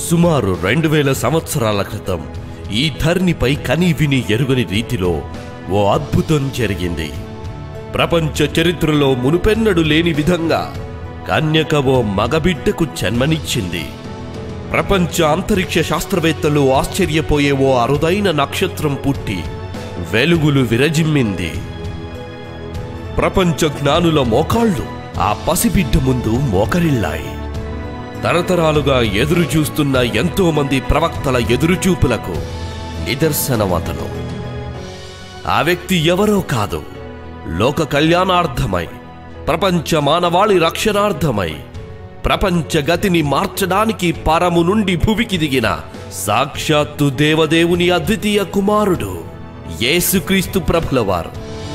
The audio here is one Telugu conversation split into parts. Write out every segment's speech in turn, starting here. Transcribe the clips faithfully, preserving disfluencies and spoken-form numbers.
సుమారు రెండు వేల సంవత్సరాల క్రితం ఈ ధరణిపై కని విని ఎరుగని రీతిలో ఓ అద్భుతం జరిగింది. ప్రపంచ చరిత్రలో మునుపెన్నడు లేని విధంగా కన్యక ఓ మగబిడ్డకు జన్మనిచ్చింది. ప్రపంచ అంతరిక్ష శాస్త్రవేత్తలు ఆశ్చర్యపోయే ఓ అరుదైన నక్షత్రం పుట్టి వెలుగులు విరజిమ్మింది. ప్రపంచ జ్ఞానుల మోకాళ్ళు ఆ పసిబిడ్డ ముందు మోకరిల్లాయి. తరతరాలుగా ఎదురు చూస్తున్న ఎంతో మంది ప్రవక్తల ఎదురుచూపులకు నిదర్శనమతను. ఆ వ్యక్తి ఎవరో కాదు, లోక కళ్యాణార్థమై, ప్రపంచ మానవాళి రక్షణార్థమై, ప్రపంచ గతిని మార్చడానికి పరము నుండి భువికి దిగిన సాక్షాత్తు దేవదేవుని అద్వితీయ కుమారుడు యేసుక్రీస్తు ప్రభులవారు.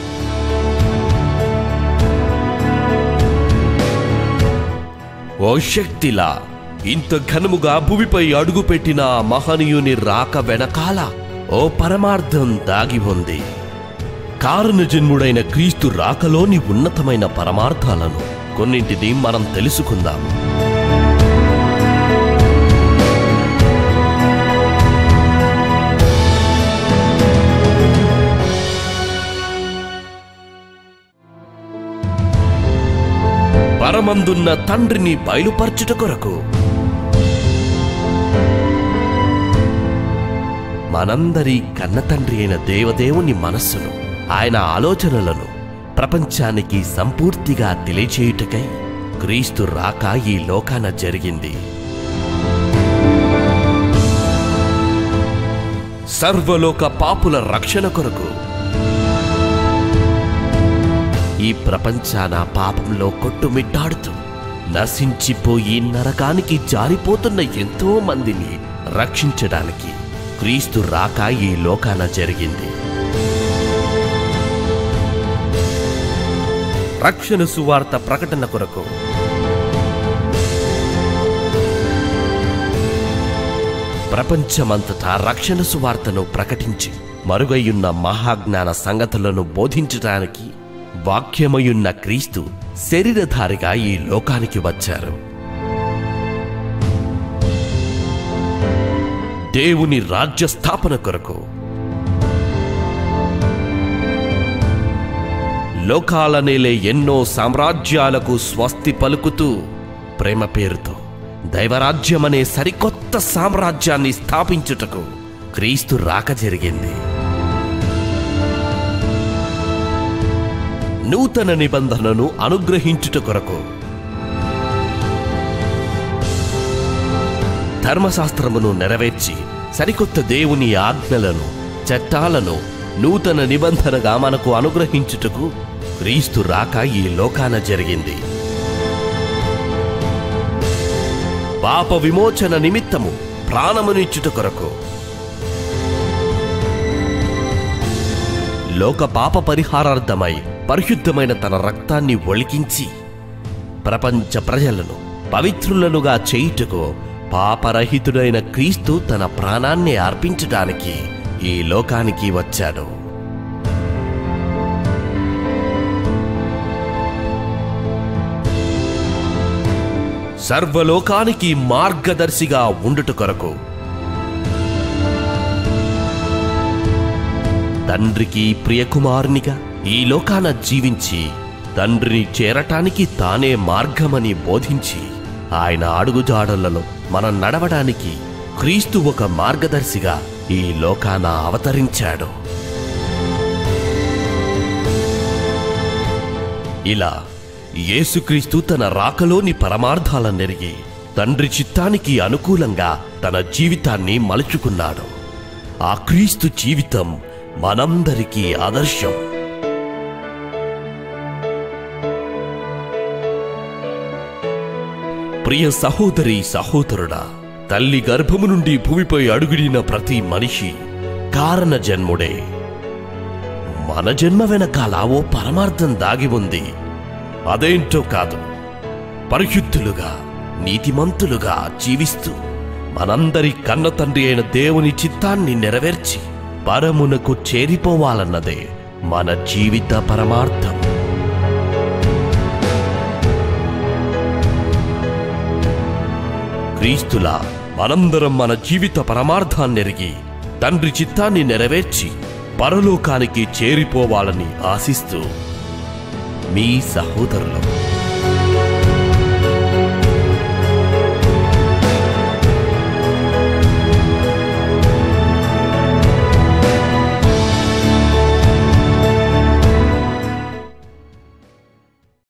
ఓ శక్తిలా ఇంత ఘనముగా భూమిపై అడుగుపెట్టిన మహనీయుని రాక వెనకాల ఓ పరమార్థం దాగి ఉంది. కారణజన్ముడైన క్రీస్తు రాకలోని ఉన్నతమైన పరమార్థాలను కొన్నింటిని మనం తెలుసుకుందాం. పరమందున్న తండ్రిని బయలుపరచుట కొరకు మనందరి కన్నతండ్రి అయిన దేవదేవుని మనస్సును, ఆయన ఆలోచనలను ప్రపంచానికి సంపూర్తిగా తెలియచేయుటకై క్రీస్తు రాక ఈ లోకాన జరిగింది. సర్వలోక పాపుల రక్షణ కొరకు ఈ ప్రపంచాన పాపంలో కొట్టుమిట్టాడుతూ నశించిపోయి నరకానికి జారిపోతున్న ఎంతో మందిని రక్షించడానికి క్రీస్తు రాక ఈ లోకాన జరిగింది. రక్షణ సువార్త ప్రకటన కొరకు ప్రపంచమంతటా రక్షణ సువార్తను ప్రకటించి మరుగయ్యున్న మహాజ్ఞాన సంగతులను బోధించడానికి వాక్యమయున్న క్రీస్తు శరీరధారిగా ఈ లోకానికి వచ్చారు. దేవుని రాజ్య స్థాపన కొరకు లోకాలనేలే ఎన్నో సామ్రాజ్యాలకు స్వస్తి పలుకుతూ ప్రేమ పేరుతో దైవరాజ్యమనే సరికొత్త సామ్రాజ్యాన్ని స్థాపించుటకు క్రీస్తు రాక జరిగింది. నూతన నిబంధనను అనుగ్రహించుట కొరకు ధర్మశాస్త్రమును నెరవేర్చి సరికొత్త దేవుని ఆజ్ఞలను, చట్టాలను నూతన నిబంధనగా మనకు అనుగ్రహించుటకు క్రీస్తు రాక ఈ లోకాన జరిగింది. పాప విమోచన నిమిత్తము ప్రాణమునిచ్చుట కొరకు, లోక పాప పరిహారార్థమై పరిశుద్ధమైన తన రక్తాన్ని ఒలికించి ప్రపంచ ప్రజలను పవిత్రులనుగా చేయుటకు పాపరహితుడైన క్రీస్తు తన ప్రాణాన్ని అర్పించడానికి ఈ లోకానికి వచ్చాడు. సర్వలోకానికి మార్గదర్శిగా ఉండుట కొరకు తండ్రికి ప్రియకుమారునిగా ఈ లోకాన జీవించి తండ్రిని చేరటానికి తానే మార్గమని బోధించి ఆయన అడుగుజాడలలో మనం నడవడానికి క్రీస్తు ఒక మార్గదర్శిగా ఈ లోకాన అవతరించాడు. ఇలా యేసుక్రీస్తు తన రాకలోని పరమార్థాలనెరిగి తండ్రి చిత్తానికి అనుకూలంగా తన జీవితాన్ని మలుచుకున్నాడు. ఆ క్రీస్తు జీవితం మనందరికీ ఆదర్శం. ప్రియ సహోదరి సహోదరుడా, తల్లి గర్భము నుండి భూమిపై అడుగుడిన ప్రతి మనిషి కారణ జన్ముడే. మన జన్మ వెనకాల ఓ పరమార్థం దాగి ఉంది. అదేంటో కాదు, పరిశుద్ధులుగా నీతిమంతులుగా జీవిస్తూ మనందరి కన్న తండ్రి అయిన దేవుని చిత్తాన్ని నెరవేర్చి పరమునకు చేరిపోవాలన్నదే మన జీవిత పరమార్థం. క్రీస్తులా అనంతరం మన జీవిత పరమార్థాన్నెరిగి తండ్రి చిత్తాన్ని నెరవేర్చి పరలోకానికి చేరిపోవాలని ఆశిస్తూ మీ సహోదరులు.